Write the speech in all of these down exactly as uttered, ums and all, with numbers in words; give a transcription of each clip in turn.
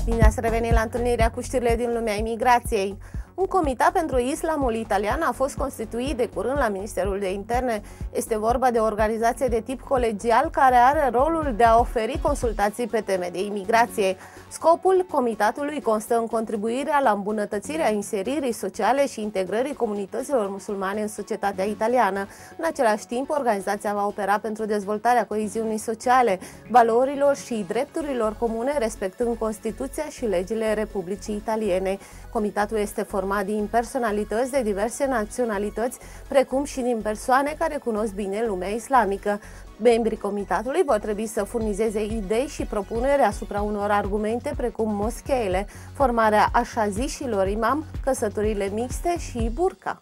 Bine ați revenit la întâlnirea cu știrile din lumea imigrației. Un comitet pentru islamul italian a fost constituit de curând la Ministerul de Interne. Este vorba de o organizație de tip colegial care are rolul de a oferi consultații pe teme de imigrație. Scopul comitetului constă în contribuirea la îmbunătățirea inseririi sociale și integrării comunităților musulmane în societatea italiană. În același timp, organizația va opera pentru dezvoltarea coeziunii sociale, valorilor și drepturilor comune, respectând Constituția și legile Republicii Italiene. Comitetul este format din personalități de diverse naționalități, precum și din persoane care cunosc bine lumea islamică. Membrii comitetului vor trebui să furnizeze idei și propuneri asupra unor argumente precum moscheile, formarea așa zișilor imam, căsătorile mixte și burca.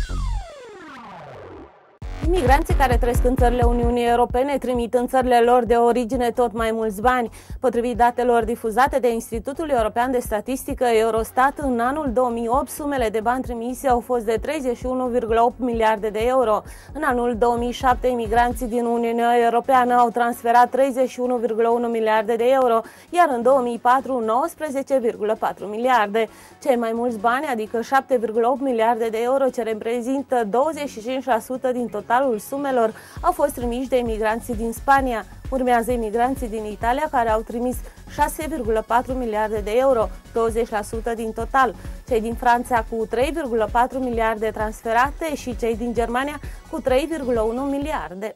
Imigranții care trăiesc în țările Uniunii Europene trimit în țările lor de origine tot mai mulți bani. Potrivit datelor difuzate de Institutul European de Statistică Eurostat, în anul două mii opt sumele de bani trimise au fost de treizeci și unu virgulă opt miliarde de euro. În anul două mii șapte, imigranții din Uniunea Europeană au transferat treizeci și unu virgulă unu miliarde de euro, iar în două mii patru, nouăsprezece virgulă patru miliarde. Cei mai mulți bani, adică șapte virgulă opt miliarde de euro, ce reprezintă douăzeci și cinci la sută din total sumelor, au fost trimiși de imigranții din Spania. Urmează imigranții din Italia, care au trimis șase virgulă patru miliarde de euro, douăzeci la sută din total, cei din Franța cu trei virgulă patru miliarde transferate și cei din Germania cu trei virgulă unu miliarde.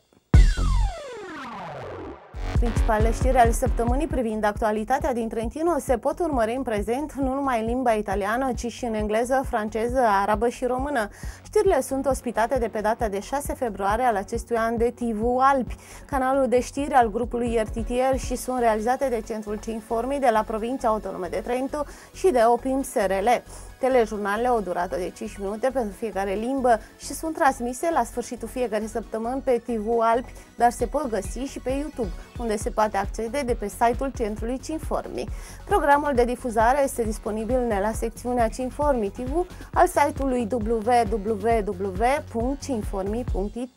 Principalele știri ale săptămânii privind actualitatea din Trentino se pot urmări în prezent nu numai în limba italiană, ci și în engleză, franceză, arabă și română. Știrile sunt ospitate de pe data de șase februarie al acestui an de T V Alpi, canalul de știri al grupului R T T R, și sunt realizate de Centrul Cinformi de la Provincia Autonomă de Trento și de Opim S R L. Telejurnalele au o durată de cinci minute pentru fiecare limbă și sunt transmise la sfârșitul fiecare săptămâni pe T V Alpi, dar se pot găsi și pe YouTube, unde se poate accede de pe site-ul Centrului Cinformi. Programul de difuzare este disponibil la secțiunea Cinformi T V al site-ului w w w punct cinformi punct i t.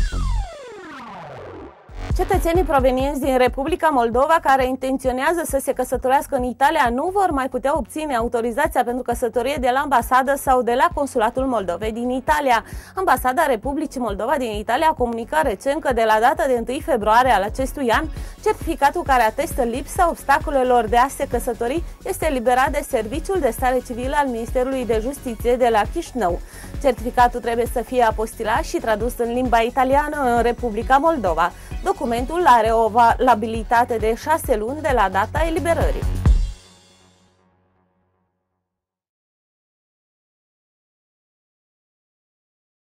Cetățenii provenienți din Republica Moldova care intenționează să se căsătorească în Italia nu vor mai putea obține autorizația pentru căsătorie de la ambasadă sau de la Consulatul Moldovei din Italia. Ambasada Republicii Moldova din Italia a comunicat recent că de la data de întâi februarie al acestui an, certificatul care atestă lipsa obstacolelor de a se căsători este eliberat de Serviciul de Stare Civilă al Ministerului de Justiție de la Chișinău. Certificatul trebuie să fie apostilat și tradus în limba italiană în Republica Moldova. Documentul are o valabilitate de șase luni de la data eliberării.